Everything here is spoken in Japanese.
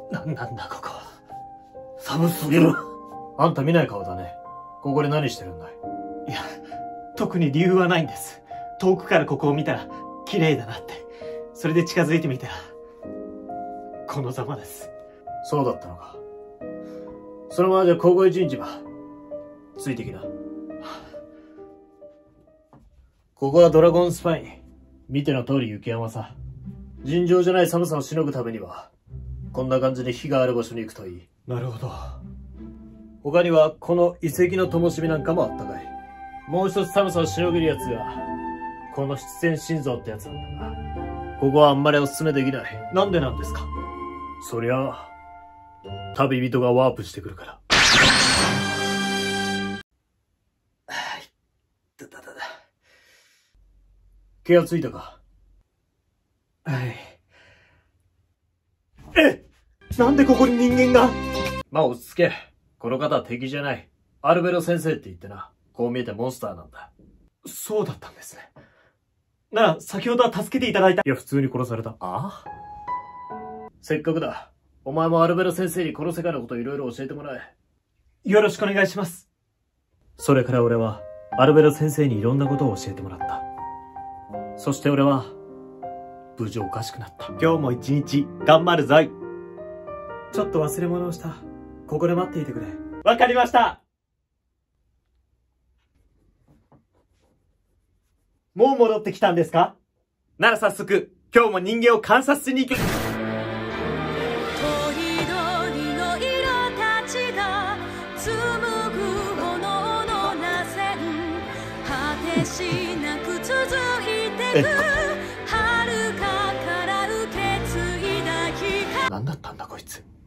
なんなんだここ。寒すぎる。あんた見ない顔だね。ここで何してるんだい？いや、特に理由はないんです。遠くからここを見たら綺麗だなって。それで近づいてみたらこのざまです。そうだったのか。そのままじゃ小越神社はついてきな。ここはドラゴンスパイン。見ての通り雪山さ。尋常じゃない寒さをしのぐためにはこんな感じで火がある場所に行くといい。なるほど。他にはこの遺跡の灯火なんかもあったかい。もう一つ寒さをしのげるやつがこの七千心臓ってやつなんだが、ここはあんまりおすすめできない。なんでなんですか？そりゃあ旅人がワープしてくるから。気がついたか？はい。なんでここに人間が？まあ落ち着け。この方は敵じゃない。アルベロ先生って言ってな。こう見えてモンスターなんだ。そうだったんですね。なあ、先ほどは助けていただいた。いや、普通に殺された。ああ？せっかくだ。お前もアルベロ先生にこの世界のことをいろいろ教えてもらえ。よろしくお願いします。それから俺は、アルベロ先生にいろんなことを教えてもらった。そして俺は、無事おかしくなった。今日も一日、頑張るぞい。ちょっと忘れ物をした。ここで待っていてくれ。わかりました。もう戻ってきたんですか？なら早速、今日も人間を観察しに行く。 しなく続いてく遥かから受け継いだ光。 何だったんだこいつ。